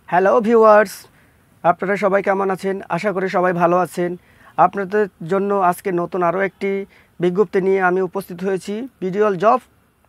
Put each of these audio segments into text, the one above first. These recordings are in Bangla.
হ্যালো ভিউয়ার্স, আপনারা সবাই কেমন আছেন? আশা করি সবাই ভালো আছেন। আপনাদের জন্য আজকে নতুন আরও একটি বিজ্ঞপ্তি নিয়ে আমি উপস্থিত হয়েছি। ভিডিওল জব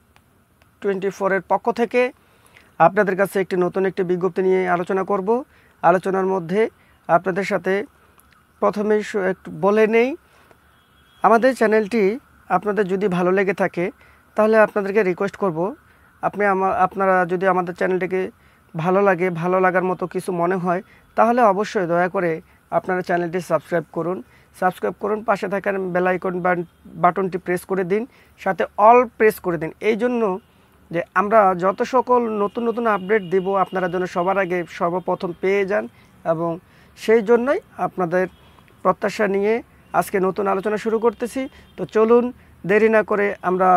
24 এর পক্ষ থেকে আপনাদের কাছে নতুন একটি বিজ্ঞপ্তি নিয়ে আলোচনা করব। আলোচনার মধ্যে আপনাদের সাথে প্রথমেই একটু বলে নেই, আমাদের চ্যানেলটি আপনাদের যদি ভালো লেগে থাকে তাহলে আপনাদেরকে রিকোয়েস্ট করব, আপনারা যদি আমাদের চ্যানেলটিকে ভালো লাগার মতো কিছু মনে হয় তাহলে অবশ্যই দয়া করে আপনারা চ্যানেলটি সাবস্ক্রাইব করুন, পাশে থাকা বেল আইকন বাটনটি প্রেস করে দিন, সাথে অল প্রেস করে দিন। এই জন্য যে আমরা যত সকল নতুন আপডেট দেব আপনারা যেন সবার আগে সর্বপ্রথম পেয়ে যান, এবং সেই জন্যই আপনাদের প্রত্যাশা নিয়ে আজকে নতুন আলোচনা শুরু করতেছি। তো চলুন দেরি না করে আমরা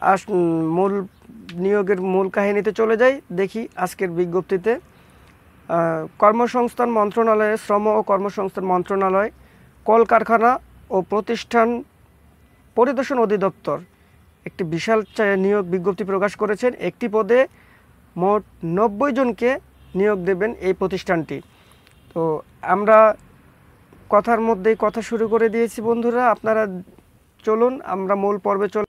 নিয়োগের মূল কাহিনীতে চলে যাই। দেখি আজকের বিজ্ঞপ্তিতে কর্মসংস্থান মন্ত্রণালয়ে, শ্রম ও কর্মসংস্থান মন্ত্রণালয় কলকারখানা ও প্রতিষ্ঠান পরিদর্শন অধিদপ্তর একটি বিশাল নিয়োগ বিজ্ঞপ্তি প্রকাশ করেছেন। একটি পদে মোট 90 জনকে নিয়োগ দেবেন এই প্রতিষ্ঠানটি। তো আমরা কথার মধ্যেই কথা শুরু করে দিয়েছি বন্ধুরা, আপনারা চলুন আমরা মূল পর্বে চল।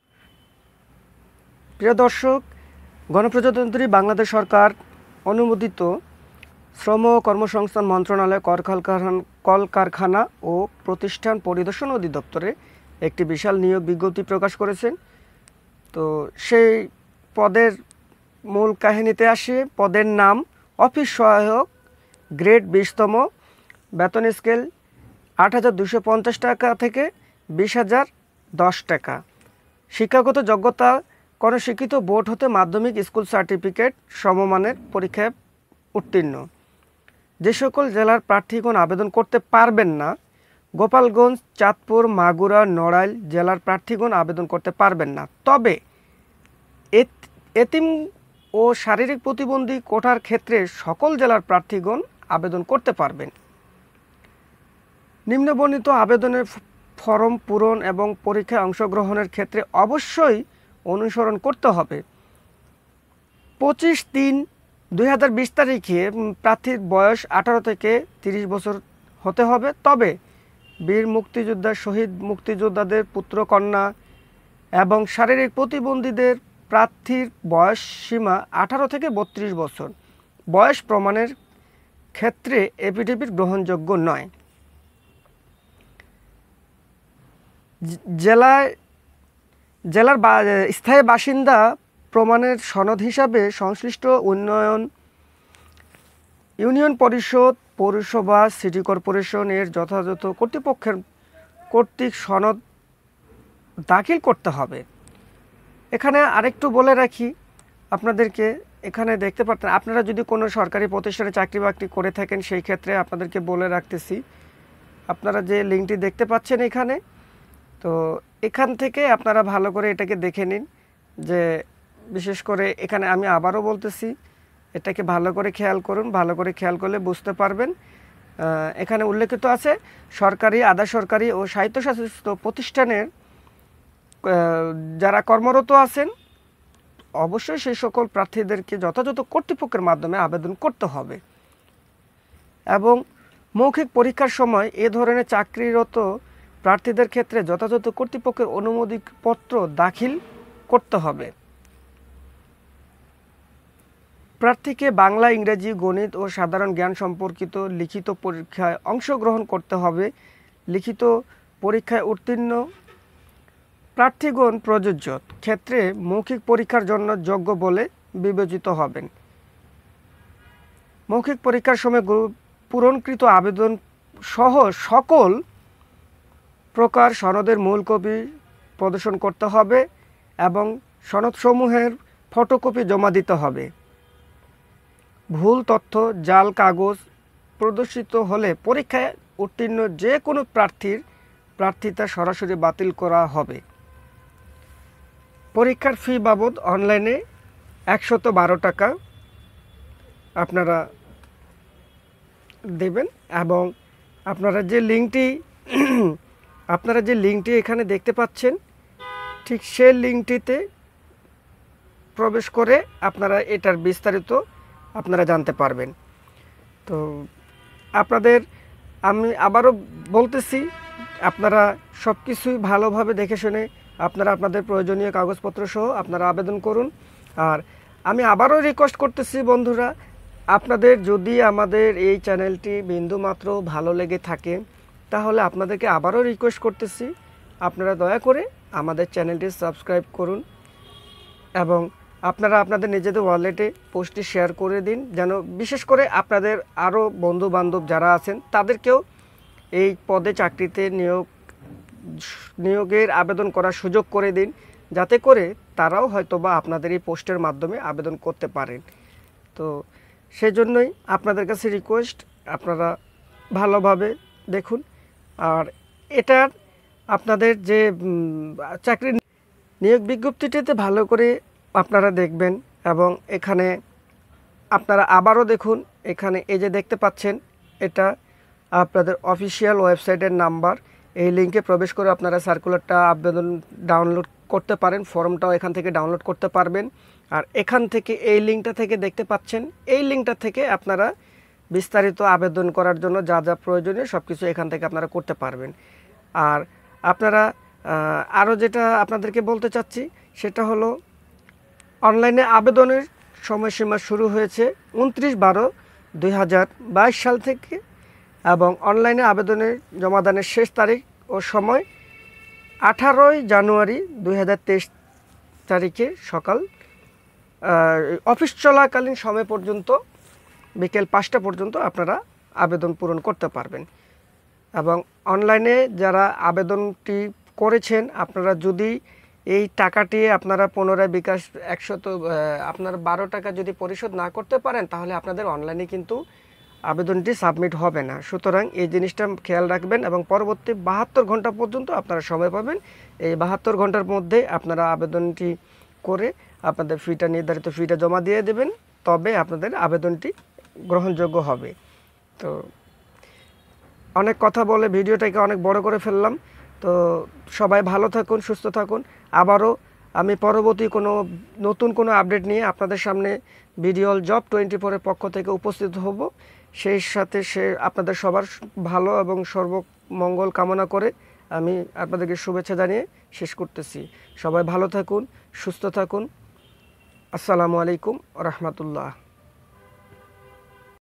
প্রিয় দর্শক, গণপ্রজাতন্ত্রী বাংলাদেশ সরকার অনুমোদিত শ্রম ও কর্মসংস্থান মন্ত্রণালয় কলকারখানা ও প্রতিষ্ঠান পরিদর্শন অধিদপ্তরে একটি বিশাল নিয়োগ বিজ্ঞপ্তি প্রকাশ করেছেন। তো সেই পদের মূল কাহিনীতে আসে। পদের নাম অফিস সহায়ক, গ্রেড 20তম, বেতন স্কেল 8,250 টাকা থেকে 20,010 টাকা। শিক্ষাগত যোগ্যতা কোনো শিক্ষিত বোর্ড হতে মাধ্যমিক স্কুল সার্টিফিকেট সমমানের পরীক্ষায় উত্তীর্ণ। যে সকল জেলার প্রার্থীগণ আবেদন করতে পারবেন না: গোপালগঞ্জ, চাঁদপুর, মাগুরা, নড়াইল জেলার প্রার্থীগণ আবেদন করতে পারবেন না। তবে এতিম ও শারীরিক প্রতিবন্ধী কোটার ক্ষেত্রে সকল জেলার প্রার্থীগণ আবেদন করতে পারবেন। নিম্নবর্ণিত আবেদনের ফরম পূরণ এবং পরীক্ষায় অংশগ্রহণের ক্ষেত্রে অবশ্যই অনুসরণ করতে হবে 25/3/2020 তারিখে প্রার্থীর বয়স 18 থেকে 30 বছর হতে হবে। তবে বীর মুক্তিযোদ্ধা, শহীদ মুক্তিযোদ্ধাদের পুত্র কন্যা এবং শারীরিক প্রতিবন্ধীদের প্রার্থীর বয়স সীমা 18 থেকে 32 বছর। বয়স প্রমাণের ক্ষেত্রে এফিডেভিট গ্রহণযোগ্য নয়। জেলার স্থায়ী বাসিন্দা প্রমাণের সনদ হিসাবে সংশ্লিষ্ট ইউনিয়ন পরিষদ, পৌরসভা, সিটি কর্পোরেশন এর যথাযথ কর্তৃপক্ষের কর্তৃক সনদ দাখিল করতে হবে। এখানে আরেকটু বলে রাখি আপনাদেরকে, এখানে দেখতে পাচ্ছেন আপনারা যদি কোনো সরকারি প্রতিষ্ঠানে চাকরি বাকরি করে থাকেন সেই ক্ষেত্রে আপনাদেরকে বলে রাখতেছি, আপনারা যে লিঙ্কটি দেখতে পাচ্ছেন এখানে, তো এখান থেকে আপনারা ভালো করে এটাকে দেখে নিন। যে বিশেষ করে এখানে আমি আবারও বলতেছি, এটাকে ভালো করে খেয়াল করুন, ভালো করে খেয়াল করলে বুঝতে পারবেন। এখানে উল্লেখিত আছে সরকারি, আধা সরকারি ও স্বায়ত্তশাসিত প্রতিষ্ঠানের যারা কর্মরত আছেন অবশ্যই সেই সকল প্রার্থীদেরকে যথাযথ কর্তৃপক্ষের মাধ্যমে আবেদন করতে হবে, এবং মৌখিক পরীক্ষার সময় এ ধরনের চাকরিরত প্রার্থীদের ক্ষেত্রে যথাযথ কর্তৃপক্ষের অনুমোদনপত্র দাখিল করতে হবে। প্রার্থীকে বাংলা, ইংরেজি, গণিত ও সাধারণ জ্ঞান সম্পর্কিত লিখিত পরীক্ষায় অংশগ্রহণ করতে হবে। লিখিত পরীক্ষায় উত্তীর্ণ প্রার্থীগণ প্রযোজ্য ক্ষেত্রে মৌখিক পরীক্ষার জন্য যোগ্য বলে বিবেচিত হবেন। মৌখিক পরীক্ষার সময় পূরণকৃত আবেদন সহ সকল প্রকার সনদের মূল কপি প্রদর্শন করতে হবে এবং সনদসমূহের ফটোকপি জমা দিতে হবে। ভুল তথ্য, জাল কাগজ প্রদর্শিত হলে পরীক্ষায় উত্তীর্ণ যে কোনো প্রার্থীর প্রার্থিতা সরাসরি বাতিল করা হবে। পরীক্ষার ফি বাবদ অনলাইনে 112 টাকা আপনারা দেবেন, এবং আপনারা যে লিঙ্কটি এখানে দেখতে পাচ্ছেন ঠিক সেই লিঙ্কটিতে প্রবেশ করে আপনারা এটার বিস্তারিত আপনারা জানতে পারবেন। তো আপনাদের আমি আবারও বলতেছি, আপনারা সব কিছুই ভালোভাবে দেখে শুনে আপনারা আপনাদের প্রয়োজনীয় কাগজপত্র সহ আপনারা আবেদন করুন। আর আমি আবারও রিকোয়েস্ট করতেছি বন্ধুরা, আপনাদের যদি আমাদের এই চ্যানেলটি বিন্দুমাত্র ভালো লেগে থাকে তাহলে আপনাদেরকে আবারও রিকোয়েস্ট করতেছি, আপনারা দয়া করে আমাদের চ্যানেলটি সাবস্ক্রাইব করুন এবং আপনারা আপনাদের নিজেদের ওয়ালেটে পোস্টটি শেয়ার করে দিন, যেন বিশেষ করে আপনাদের আরও বন্ধু বান্ধব যারা আছেন তাদেরকেও এই পদে চাকরিতে নিয়োগের আবেদন করার সুযোগ করে দিন, যাতে করে তারাও হয়তোবা আপনাদের এই পোস্টের মাধ্যমে আবেদন করতে পারেন। তো সেজন্যই আপনাদের কাছে রিকোয়েস্ট, আপনারা ভালোভাবে দেখুন। আর এটার আপনাদের যে চাকরির নিয়োগ বিজ্ঞপ্তিটিতে ভালো করে আপনারা দেখবেন এবং এখানে আপনারা আবারও দেখুন, এখানে এই যে দেখতে পাচ্ছেন এটা আপনাদের অফিসিয়াল ওয়েবসাইটের নাম্বার। এই লিঙ্কে প্রবেশ করে আপনারা সার্কুলারটা আবেদন ডাউনলোড করতে পারেন, ফর্মটাও এখান থেকে ডাউনলোড করতে পারবেন। আর এখান থেকে এই লিঙ্কটা থেকে দেখতে পাচ্ছেন, এই লিঙ্কটা থেকে আপনারা বিস্তারিত আবেদন করার জন্য যা যা প্রয়োজনীয় সব কিছু এখান থেকে আপনারা করতে পারবেন। আর আপনারা আরও যেটা আপনাদেরকে বলতে চাচ্ছি সেটা হলো, অনলাইনে আবেদনের সময়সীমা শুরু হয়েছে 29/12/2022 সাল থেকে এবং অনলাইনে আবেদনের জমাদানের শেষ তারিখ ও সময় 18 জানুয়ারি 2023 তারিখে সকাল অফিস চলাকালীন সময় পর্যন্ত বিকেল 5টা পর্যন্ত আপনারা আবেদন পূরণ করতে পারবেন। এবং অনলাইনে যারা আবেদনটি করেছেন, আপনারা যদি এই টাকাটি আপনারা পুনরায় বিকাশ 12 টাকা যদি পরিশোধ না করতে পারেন তাহলে আপনাদের অনলাইনে কিন্তু আবেদনটি সাবমিট হবে না। সুতরাং এই জিনিসটা খেয়াল রাখবেন এবং পরবর্তী 72 ঘন্টা পর্যন্ত আপনারা সময় পাবেন। এই 72 ঘন্টার মধ্যে আপনারা আবেদনটি করে আপনাদের নির্ধারিত ফিটা জমা দিয়ে দেবেন, তবে আপনাদের আবেদনটি গ্রহণযোগ্য হবে। তো অনেক কথা বলে ভিডিওটাকে অনেক বড় করে ফেললাম। তো সবাই ভালো থাকুন, সুস্থ থাকুন। আবারও আমি পরবর্তী নতুন কোনো আপডেট নিয়ে আপনাদের সামনে ভিডিওল জব 24 এর পক্ষ থেকে উপস্থিত হব। সেই সাথে আপনাদের সবার ভালো এবং সর্বমঙ্গল কামনা করে আমি আপনাদেরকে শুভেচ্ছা জানিয়ে শেষ করতেছি। সবাই ভালো থাকুন, সুস্থ থাকুন। আসসালামু আলাইকুম ওয়া রাহমাতুল্লাহ।